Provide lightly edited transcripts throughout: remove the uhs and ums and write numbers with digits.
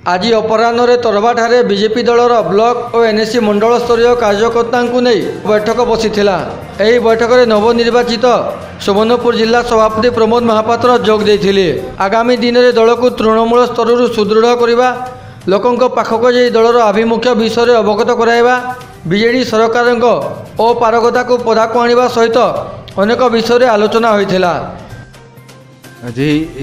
आज अपराह्न तर्भा ठारे बीजेपी दलर ब्लॉक और एनएससी मंडल स्तरीय कार्यकर्ता नहीं बैठक बसी यही बैठक में नवनिर्वाचित सुवर्णपुर जिला सभापति प्रमोद महापात्र जोग देते। आगामी दिन में दल को तृणमूल स्तर सुदृढ़ करने लोकों पाखक जा दलर आभिमुख्य विषय में अवगत कराइबा बीजेडी सरकार अपारगता को पदाक आने सहित अनेक विषय आलोचना होता। आज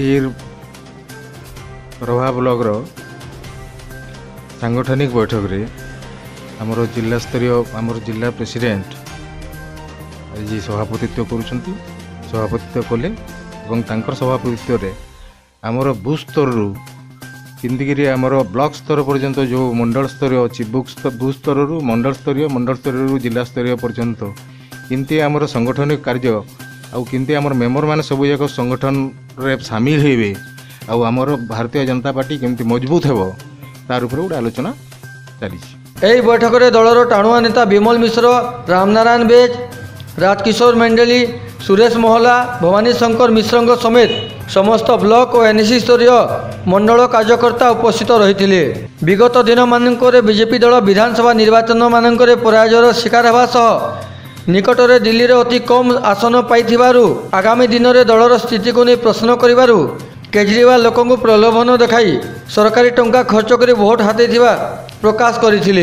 प्रभा ब्लॉक सांगठनिक बैठक रे आमर जिला स्तरीय आमर जिला प्रेसिडेंट आज सभापतित्व करुछंती सभापतित्व कले एवं तांकर सभापतित्व रे आमर बूथ स्तर रु किंदिगिरी आमर ब्लॉक स्तर पर्यंत जो मंडल स्तरीय अच्छी बूथ स्तर रु मंडल स्तरीय रु जिला स्तरीय पर्यंत किंती आमर संगठनिक कार्य आउ किंती आमर मेंबर माने सब जाक संगठन रे शामिल हेबे आउ आमर भारतीय जनता पार्टी केमती मजबूत हेबो तार ऊपर गोटे आलोचना चली। यही बैठक में दलर टाणुआ नेता विमल मिश्र, रामनारायण बेज, राजकिशोर मेंडेली, सुरेश मोहला, भवानी शंकर मिश्र समेत समस्त ब्लॉक और एनएससी स्तरीय मंडल कार्यकर्ता उपस्थित रही। विगत दिन मानक बीजेपी दल विधानसभा निर्वाचन मानक पराजयर शिकार होगा सह निकट में दिल्ली में अति कम आसन पाई आगामी दिन में दलर स्थिति को नहीं प्रश्न कर केजरीवाल लोकों को प्रलोभन देखाई सरकारी टंका खर्च कर भोट हाथ प्रकाश करथिले।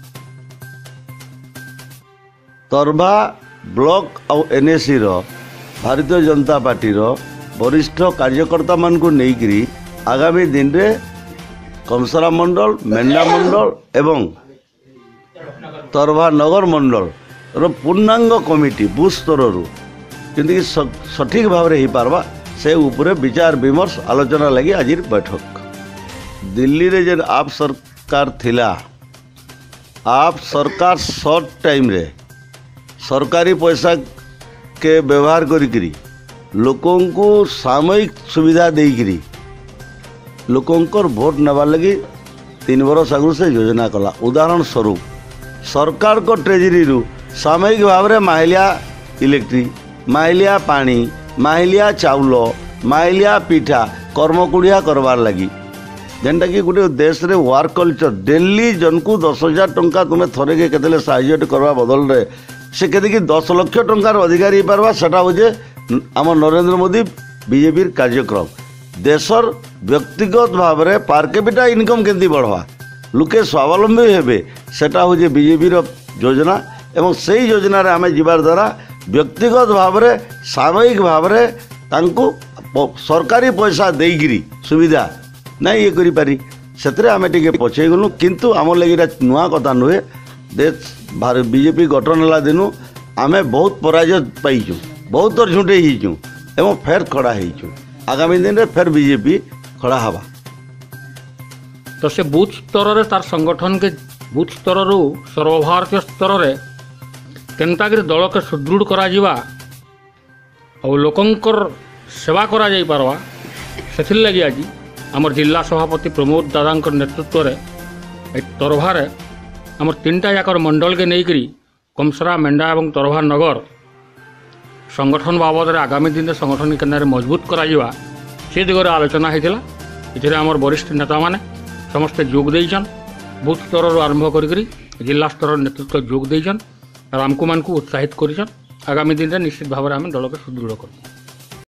तर्भा ब्लॉक और एनएससी भारतीय जनता पार्टी वरिष्ठ कार्यकर्ता मान को लेकर आगामी दिन रे कमसरा मंडल, मेंढा मंडल एवं तर्भा नगर मंडल पूर्णांग कमिटी बूथ स्तर रु सठिक भाव में हो पारबा से उपरे विचार विमर्श आलोचना लगी आज बैठक। दिल्ली रे जेन आप सरकार थिला आप सरकार शॉर्ट टाइम रे सरकारी पैसा के व्यवहार करी लोकों को सामयिक सुविधा देकरी लोकों भोट नबार लगी 3 बरस आगु से योजना कला। उदाहरण स्वरूप सरकार को ट्रेजरी रु सामयिक भाव में माहिलिया इलेक्ट्रिक, माहिलिया पानी, माहिलिया चाउल, माहिलिया पिठा कर्मकुड़िया करवार लगी जेनटा कि गोटे देश रे वार कल्चर डेली जन को 10,000 टंका तुम्हें थरे के केतले साहाय्य करवा बदल रे से केदिकी 10 लाख टंकार अधिकारी हो पारबा सेटा होजे आम नरेंद्र मोदी बीजेपी कार्यक्रम। देशर व्यक्तिगत भाव में पर कैपिटा इनकम केंती बढ़वा लोके स्वावलंबी हेबे सेटा होजे बीजेपी योजना एवं सही योजना रे आमे जीवार द्वारा व्यक्तिगत भाव में सामयिक भाव में तांको सरकारी पैसा देकरी सुविधा नहीं ये करी पारी से आम टे पछे गलु किंतु आम लगी नुआ कथा नुहे। देश बीजेपी गठन है दिनु आमे बहुत पराजय पाइचु, बहुत थर झुंटे होइचु एवं फेर खड़ा होइचु। आगामी दिन में फेर बीजेपी खड़ा हवा तो से बूथ स्तर रे तार संगठन के बूथ स्तर रु सर्वभारतीय स्तर रे केनतागिरी दल के सुदृढ़ करा जिवा और लोकंकर सेवा करा जाई पारवा सेथिर लगी आज आमर जिला सभापति प्रमोद दादा नेतृत्व रे तर्भा रे आमर 3टा जाकर मंडल के नहींकरी कमसरा, मेंढा एवं तर्भा नगर संगठन बाबद रे आगामी दिन में संगठन केन्द्र मजबूत करा जिवा से दिगरे आलोचना होता। इथिरे आमर वरिष्ठ नेता माने समस्ते जोग देइछन बूथ स्तर आरंभ करी जिला स्तर नेतृत्व जोग देइछन और आमको मान को उत्साहित करिछन। आगामी दिन में निश्चित भाव में आम दल के सुदृढ़ कर।